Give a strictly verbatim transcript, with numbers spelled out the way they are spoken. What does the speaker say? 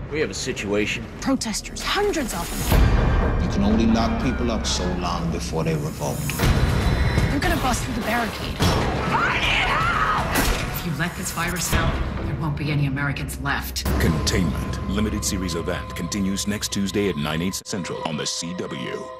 We have a situation. Protesters, hundreds of them. You can only lock people up so long before they revolt. They're gonna bust through the barricade. I need help! If you let this virus out, there won't be any Americans left. Containment, limited series event, continues next Tuesday at nine, eight central on the C W.